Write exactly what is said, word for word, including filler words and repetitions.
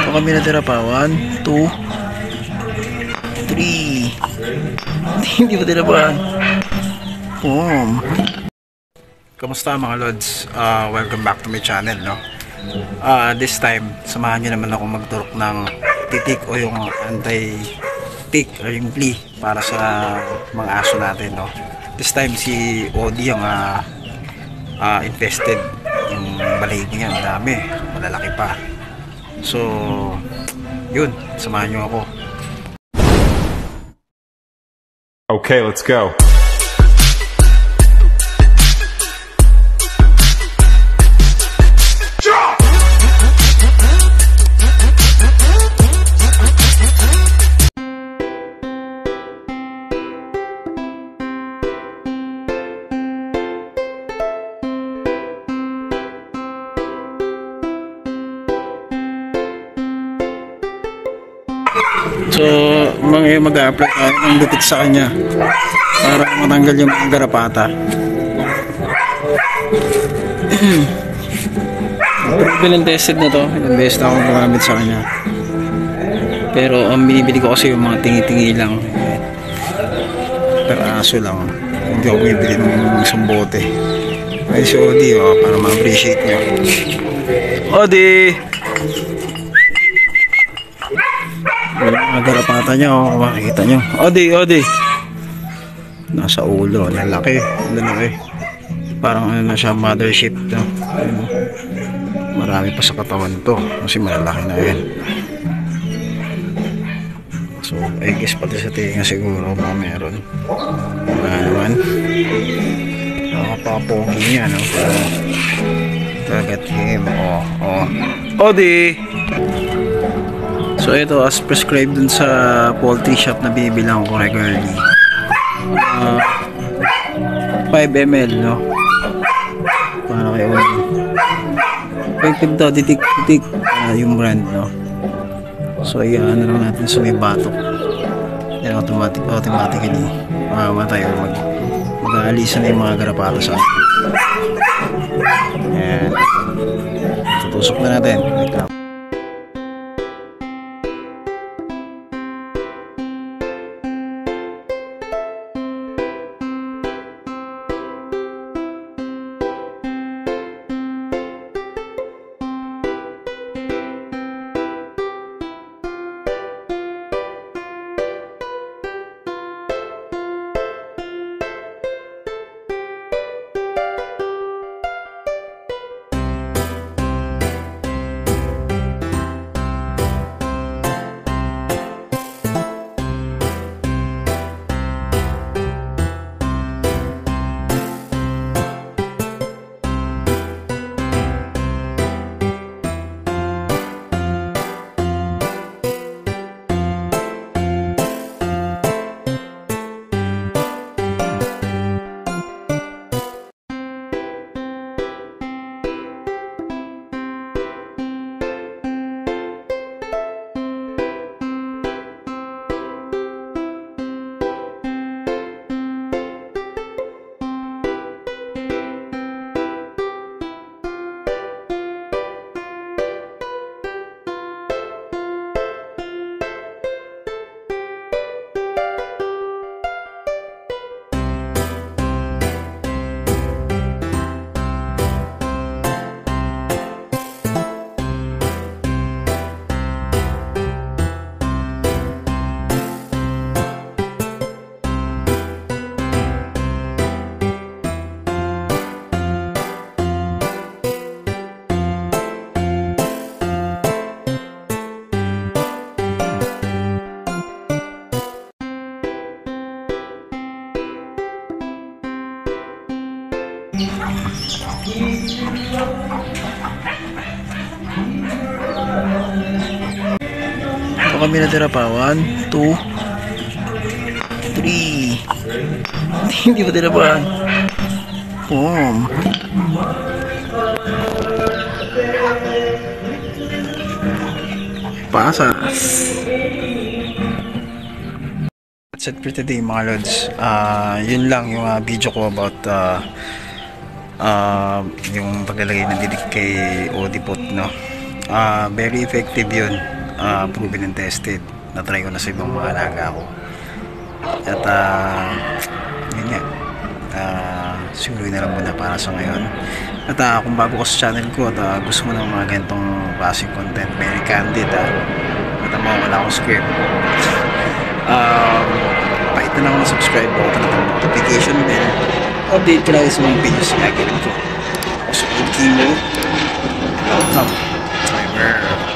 So kami natira pa. one, two, three. Hindi ba tinabahan? Boom. Kamusta mga lods? Uh, welcome back to my channel, no? Uh, this time, samahan nyo naman ako magturok ng titik o yung anti-tick o yung flea para sa mga aso natin, no? This time si Odi ang uh, uh, infested. Yung balay niya, ang dami, malalaki pa. So yun, samahan nyo ako. Okay, let's go. So, mga mag-a-apply tayo ng lutik sa kanya para matanggal yung mga garapata. Proven and tested na to. Ilang beses na akong gumagamit sa kanya. Pero ang binibili ko kasi yung mga tingi-tingi lang. Per aso lang. Hindi ako bibili ng isang bote. Ay si Odi, oh, para ma-appreciate nyo. Odi! Mga garapata niya, oh, makikita nyo. Odi, Odi. Nasa ulo, lalaki, lalaki. Parang ano na siya, mothership, no? Ano, marami pa sa katawan to kasi malalaki na yan. So I guess pati sa tinga siguro mga meron. Wala naman. Nakapapogi niya, no? Target him. Oh, oh. Odi! So ito, as prescribed dun sa poultry shop na binibilang ko regularly, uh, five milliliters, no? Para kay Odi. Effective daw, titik-titik, uh, yung brand, no? So ayan, ano lang natin sa may batok. Yan, automatic, automatically mamamatay o mag mag-aalisan na yung mga garapata sa atin. Ayan, tutusok na natin. Wait lang. So kami natira pa. one, two, three. Hindi ba tinabahan? Boom. Pasas. That's it for today mga lods. Uh, yun lang yung uh, video ko about uh, uh, yung paglalagay ng didik kay Odipot, no? Uh, very effective yun. uh, proven and tested. Na-try ko na sa ibang mga alaga ko. At uh, yun nga, uh, siguro na lang muna para sa ngayon. At uh, kung bago ka sa channel ko at uh, gusto mo ng mga ganitong klaseng content, very candid ah, at uh, wala akong script, um, pakita na ako ng subscribe button at ang notification bell. Update ka lagi sa mga videos na gagawin ko. Ako sa Old Kimo. Welcome to my world.